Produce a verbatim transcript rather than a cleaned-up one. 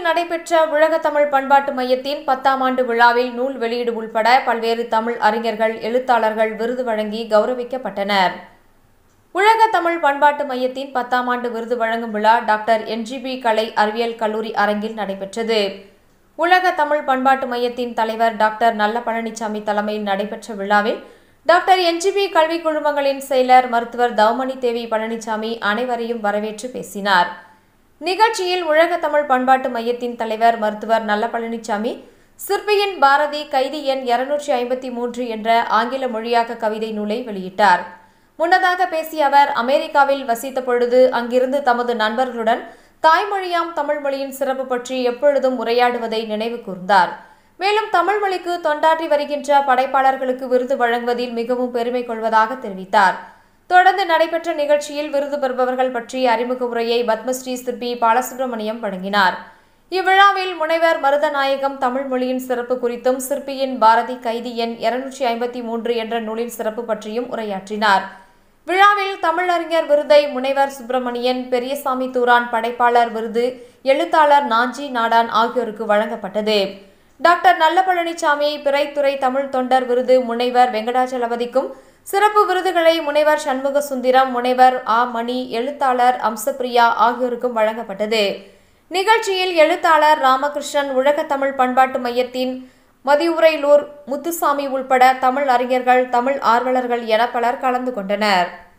விழாவில் நடைபெற்ற உலக தமிழ் பண்பாட்டு மையத்தின் பத்தாம் ஆண்டு விழாவில் நூல் வெளியீடு உள்பட பல்வேறு தமிழ் அறிஞர்கள், எழுத்தாளர்கள் விருது வழங்கி கௌரவிக்கப்பட்டனர். உலக தமிழ் பண்பாட்டு மையத்தின் பத்தாம் ஆண்டு விருது வழங்கும் விழா டாக்டர் என் ஜி பி கலை அறிவியல் கல்லூரி அரங்கில் நடைபெற்றது. உலக தமிழ் பண்பாட்டு மையத்தின் தலைவர் டாக்டர் நல்ல பழனிசாமி தலைமையில் நடைபெற்ற விழாவில் டாக்டர் என் ஜி பி கல்வி குழுமங்களின் செயலர் மருத்துவர் தவமணி தேவி பழனிசாமி அனைவரையும் வரவேற்று பேசினார். நிகழ்ச்சியில் உலக தமிழ் பண்பாட்டு மையத்தின் தலைவர் மருத்துவர் நல்ல பழனிசாமி சிற்பியின் பாரதி கைதி எண் இருநூற்றி ஐம்பத்தி மூன்று என்ற ஆங்கில மொழியாக்க கவிதை நூலை வெளியிட்டார். முன்னதாக பேசிய அவர், அமெரிக்காவில் வசித்த பொழுது அங்கிருந்து தமது நண்பர்களுடன் தாய்மொழியாம் தமிழ் மொழியின் சிறப்பு பற்றி எப்பொழுதும் உரையாடுவதை நினைவு கூர்ந்தார். மேலும் தமிழ் மொழிக்கு தொண்டாற்றி வருகின்ற படைப்பாளர்களுக்கு விருது வழங்குவதில் மிகவும் பெருமை கொள்வதாக தெரிவித்தார். தொடர்ந்து நடைபெற்ற நிகழ்ச்சியில் விருது பெறுபவர்கள் பற்றிய அறிமுக உரையை பத்மஸ்ரீ சிற்பி பாலசுப்ரமணியம் வழங்கினார். இவ்விழாவில் முனைவர் மருதநாயகம் தமிழ் மொழியின் சிறப்பு குறித்தும் சிற்பியின் பாரதி கைதி எண் இருநூற்றி ஐம்பத்தி மூன்று என்ற நூலின் சிறப்பு பற்றியும் உரையாற்றினார். விழாவில் தமிழறிஞர் விருதை முனைவர் சுப்பிரமணியன், பெரியசாமி தூரான் படைப்பாளர் விருது எழுத்தாளர் நாஞ்சி நாடான் ஆகியோருக்கு வழங்கப்பட்டது. டாக்டர் நல்ல பழனிசாமி பிறைத்துறை தமிழ் தொண்டர் விருது முனைவர் வெங்கடாச்சலபதிக்கும், சிறப்பு விருதுகளை முனைவர் சண்முக சுந்தரம், முனைவர் ஆ மணி, எழுத்தாளர் அம்சப்பிரியா ஆகியோருக்கும் வழங்கப்பட்டது. நிகழ்ச்சியில் எழுத்தாளர் ராமகிருஷ்ணன், உலக தமிழ் பண்பாட்டு மையத்தின் மதியுரைலூர் முத்துசாமி உள்பட தமிழ் அறிஞர்கள், தமிழ் ஆர்வலர்கள் என பலர் கலந்து கொண்டனர்.